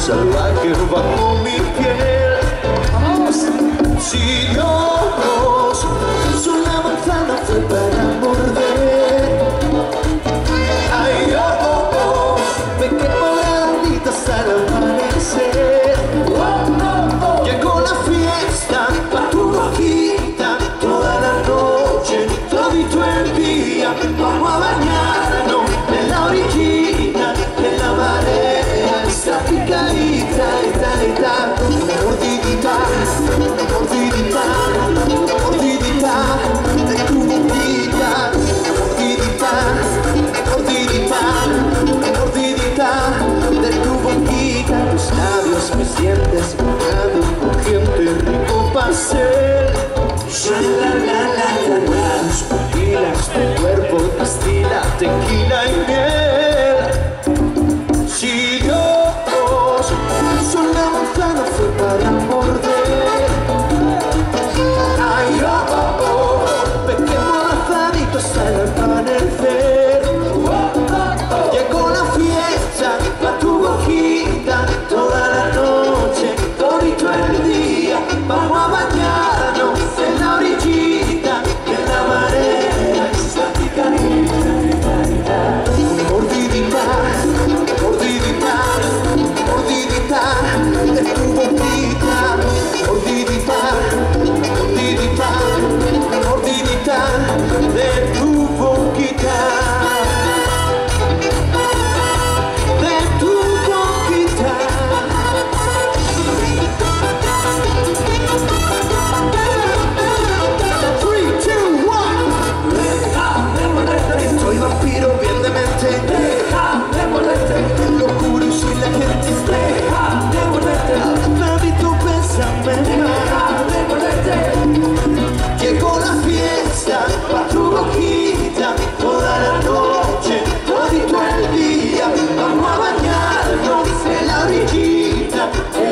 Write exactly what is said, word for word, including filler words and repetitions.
salvaje bajo mi piel. Si Dios una manzana fue para morder, ay, oh, oh, oh, me quemo granitas al amanecer. Oh, oh, oh. Llegó la fiesta pa' tu boquita, toda la noche, todito el día. Vamos a bañarnos en la orillita de la marea estática y ta, y ta, y ta. Mordidita, mordidita, mordidita de tu boquita, mordidita, mordidita, mordidita de tu boquita. Tus labios me sientes mojado, crujiente, rico pastel. Ya la la la la la, tus pupilas, tu cuerpo destila tequila y miel. Si Dios una manzana fue para morder, ay, oh, oh, oh, pequeño abrazadito hasta el amanecer. Oh, oh, oh. Llegó la fiesta pa' tu boquita, toda la noche, todito el día. Vamos a bañarnos en la orillita, en la marea estática. Mordidita, mordidita, mordidita de tu boquita, mordidita, mordidita, mordidita de tu boquita, de tu boquita. Three, two, one. Soy vampiro bien demente, deja de morderte, locura y sin la gente, deja de morderte, nadito bésame, deja de morderte. Llegó la fiesta pa' tu boquita, toda la noche, todito el día. Vamos a bañarnos en la orillita